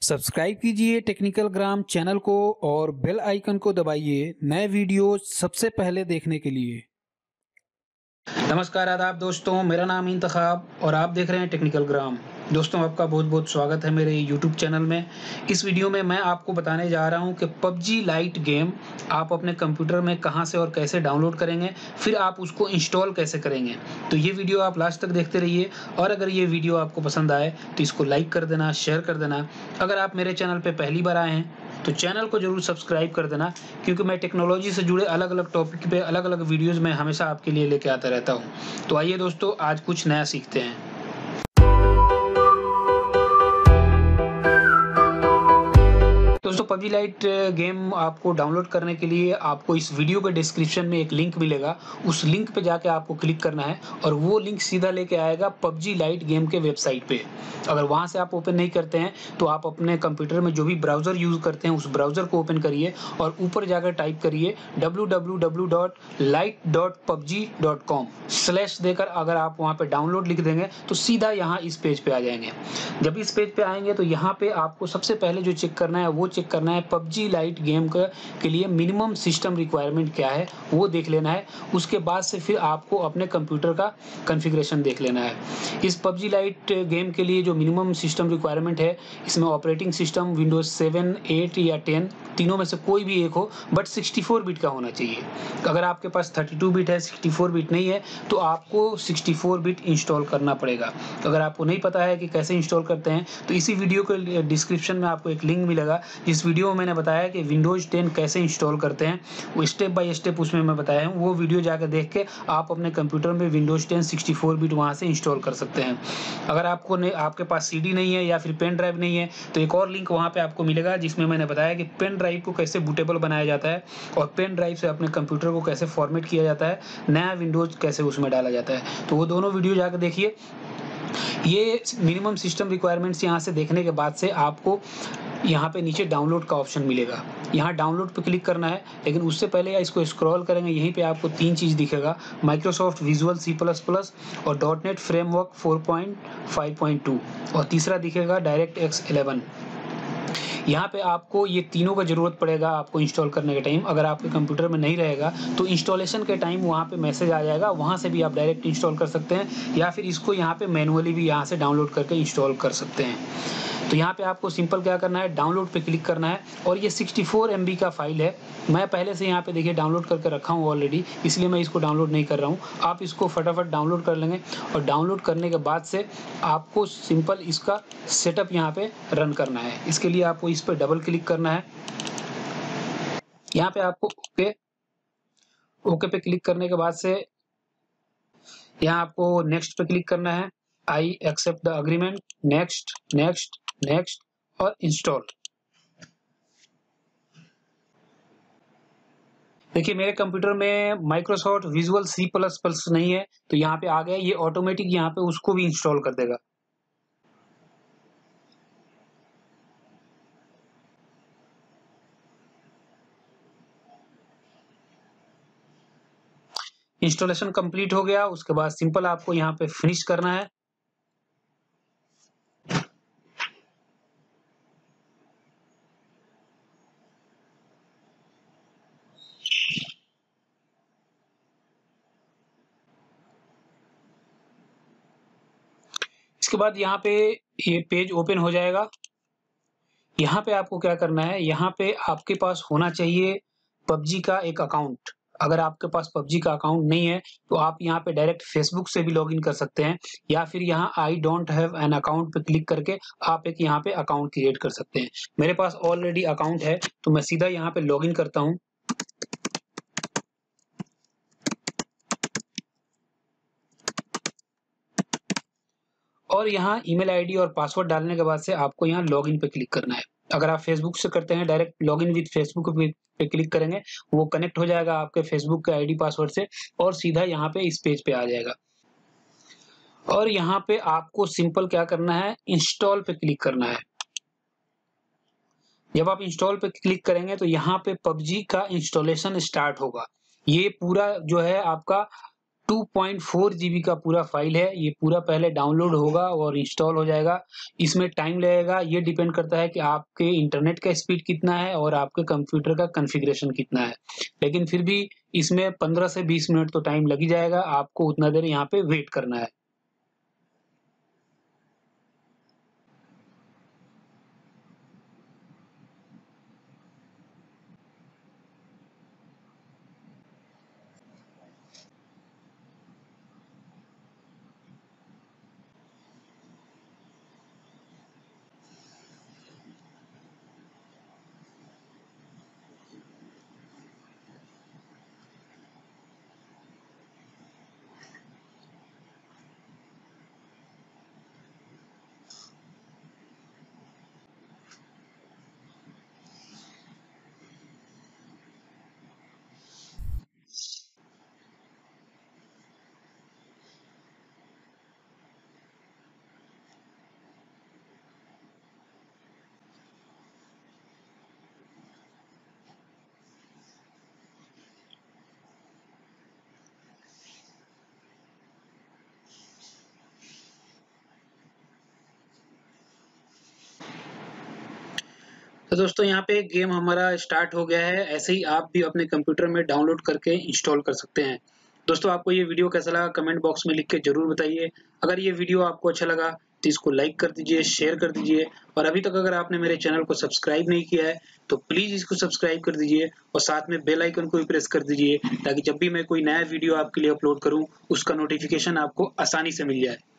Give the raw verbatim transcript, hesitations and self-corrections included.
Subscribe कीजिए technical ग्राम channel को और बेल आइकन को दबाइए नए वीडियो सबसे पहले देखने के लिए। नमस्कार आदाब दोस्तों, मेरा नाम इंतखाब और आप देख रहे हैं टेक्निकल ग्राम। दोस्तों, आपका बहुत बहुत स्वागत है मेरे यूट्यूब चैनल में। इस वीडियो में मैं आपको बताने जा रहा हूं कि पबजी लाइट गेम आप अपने कंप्यूटर में कहां से और कैसे डाउनलोड करेंगे, फिर आप उसको इंस्टॉल कैसे करेंगे। तो ये वीडियो आप लास्ट तक देखते रहिए और अगर ये वीडियो आपको पसंद आए तो इसको लाइक कर देना, शेयर कर देना। अगर आप मेरे चैनल पर पहली बार आए हैं तो चैनल को जरूर सब्सक्राइब कर देना, क्योंकि मैं टेक्नोलॉजी से जुड़े अलग अलग टॉपिक पे अलग अलग वीडियोस में हमेशा आपके लिए लेके आता रहता हूं। तो आइए दोस्तों, आज कुछ नया सीखते हैं। दोस्तों, पबजी लाइट गेम आपको डाउनलोड करने के लिए आपको इस वीडियो के डिस्क्रिप्शन में एक लिंक मिलेगा। उस लिंक पे जाके आपको क्लिक करना है और वो लिंक सीधा लेके आएगा पबजी लाइट गेम के वेबसाइट पे। अगर वहां से आप ओपन नहीं करते हैं तो आप अपने कंप्यूटर में जो भी ब्राउजर यूज करते हैं उस ब्राउजर को ओपन करिए और ऊपर जाकर टाइप करिए W W W dot lite dot PUBG dot com slash देकर अगर आप वहां पे डाउनलोड लिख देंगे तो सीधा यहाँ इस पेज पे आ जाएंगे। जब इस पेज पे आएंगे तो यहाँ पे आपको सबसे पहले जो चेक करना है वो चेक करना है पबजी लाइट गेम का के लिए मिनिमम सिस्टम रिक्वायरमेंट क्या है, वो देख लेना है। उसके बाद से फिर आपको अपने कंप्यूटर का कॉन्फ़िगरेशन देख लेना है। इस पबजी लाइट गेम के लिए जो मिनिमम सिस्टम रिक्वायरमेंट है, इसमें operating system Windows seven, eight या टेन तीनों में से कोई भी एक हो, बट सिक्सटी फोर बिट का होना चाहिए। अगर आपके पास थर्टी टू बिट है, सिक्सटी फोर बिट नहीं है, तो आपको सिक्सटी फोर बिट इंस्टॉल करना पड़ेगा। अगर आपको नहीं पता है कि कैसे इंस्टॉल करते हैं तो इसी वीडियो के डिस्क्रिप्शन में आपको एक लिंक मिलेगा। जिस वीडियो में मैंने बताया कि विंडोज टेन कैसे इंस्टॉल करते हैं, वो स्टेप बाय स्टेप उसमें मैं बताया हूँ। वो वीडियो जाकर देख के आप अपने कंप्यूटर में Windows ten sixty four bit वहाँ से इंस्टॉल कर सकते हैं। अगर आपको नहीं, आपके पास सीडी नहीं है या फिर पेन ड्राइव नहीं है, तो एक और लिंक वहाँ पे आपको मिलेगा जिसमें मैंने बताया कि पेन ड्राइव को कैसे बूटेबल बनाया जाता है और पेन ड्राइव से अपने कंप्यूटर को कैसे फॉर्मेट किया जाता है, नया विंडोज कैसे उसमें डाला जाता है। तो वो दोनों वीडियो जाकर देखिए। ये मिनिमम सिस्टम रिक्वायरमेंट्स यहाँ से देखने के बाद से आपको यहाँ पे नीचे डाउनलोड का ऑप्शन मिलेगा। यहाँ डाउनलोड पे क्लिक करना है, लेकिन उससे पहले इसको स्क्रॉल करेंगे, यहीं पे आपको तीन चीज़ दिखेगा, Microsoft Visual C plus plus और dot net framework four point five point two और तीसरा दिखेगा डायरेक्ट एक्स इलेवन। यहाँ पे आपको ये तीनों का ज़रूरत पड़ेगा आपको इंस्टॉल करने के टाइम। अगर आपके कंप्यूटर में नहीं रहेगा तो इंस्टॉलेशन के टाइम वहाँ पे मैसेज आ जाएगा, वहाँ से भी आप डायरेक्ट इंस्टॉल कर सकते हैं या फिर इसको यहाँ पे मैनुअली भी यहाँ से डाउनलोड करके इंस्टॉल कर सकते हैं। तो यहाँ पे आपको सिंपल क्या करना है, डाउनलोड पे क्लिक करना है और ये सिक्सटी फोर एम बी का फाइल है। मैं पहले से यहाँ पे देखिए डाउनलोड करके रखा हूँ ऑलरेडी, इसलिए मैं इसको डाउनलोड नहीं कर रहा हूँ। आप इसको फटाफट डाउनलोड कर लेंगे और डाउनलोड करने के बाद से आपको सिंपल इसका सेटअप यहाँ पे रन करना है। इसके लिए आपको इस पर डबल क्लिक करना है। यहाँ पे आपको ओके ओके पे क्लिक करने के बाद से यहाँ आपको नेक्स्ट पे क्लिक करना है। I accept the agreement, next next next और इंस्टॉल। देखिए मेरे कंप्यूटर में Microsoft Visual C plus plus नहीं है, तो यहाँ पे आ गया, ये ऑटोमेटिक यहाँ पे उसको भी इंस्टॉल कर देगा। इंस्टॉलेशन कंप्लीट हो गया। उसके बाद सिंपल आपको यहाँ पे फिनिश करना है। इसके बाद यहाँ पे ये पेज ओपन हो जाएगा। यहाँ पे आपको क्या करना है, यहाँ पे आपके पास होना चाहिए पबजी का एक अकाउंट। अगर आपके पास पबजी का अकाउंट नहीं है तो आप यहाँ पे डायरेक्ट फेसबुक से भी लॉगिन कर सकते हैं या फिर यहाँ I don't have an account पे क्लिक करके आप एक यहाँ पे अकाउंट क्रिएट कर सकते हैं। मेरे पास ऑलरेडी अकाउंट है तो मैं सीधा यहाँ पे लॉगिन करता हूँ। और यहाँ ईमेल आईडी और पासवर्ड डालने के बाद से आपको यहाँ लॉगिन पे क्लिक करना है। अगर आप फेसबुक से करते हैं, डायरेक्ट लॉगिन विद फेसबुक पे क्लिक करेंगे, वो कनेक्ट हो जाएगा आपके फेसबुक के आईडी पासवर्ड से और सीधा यहाँ पे इस पेज पे आ जाएगा। और यहाँ पे आपको सिंपल क्या करना है, इंस्टॉल पे क्लिक करना है। जब आप इंस्टॉल पे क्लिक करेंगे तो यहाँ पे पबजी का इंस्टॉलेशन स्टार्ट होगा। ये पूरा जो है आपका टू पॉइंट फोर जीबी का पूरा फाइल है। ये पूरा पहले डाउनलोड होगा और इंस्टॉल हो जाएगा। इसमें टाइम लगेगा, ये डिपेंड करता है कि आपके इंटरनेट का स्पीड कितना है और आपके कंप्यूटर का कॉन्फ़िगरेशन कितना है। लेकिन फिर भी इसमें पंद्रह से बीस मिनट तो टाइम लग ही जाएगा, आपको उतना देर यहाँ पे वेट करना है। तो दोस्तों यहाँ पे गेम हमारा स्टार्ट हो गया है। ऐसे ही आप भी अपने कंप्यूटर में डाउनलोड करके इंस्टॉल कर सकते हैं। दोस्तों आपको ये वीडियो कैसा लगा कमेंट बॉक्स में लिख के ज़रूर बताइए। अगर ये वीडियो आपको अच्छा लगा तो इसको लाइक कर दीजिए, शेयर कर दीजिए और अभी तक अगर आपने मेरे चैनल को सब्सक्राइब नहीं किया है तो प्लीज़ इसको सब्सक्राइब कर दीजिए और साथ में बेल आइकन को भी प्रेस कर दीजिए ताकि जब भी मैं कोई नया वीडियो आपके लिए अपलोड करूँ उसका नोटिफिकेशन आपको आसानी से मिल जाए।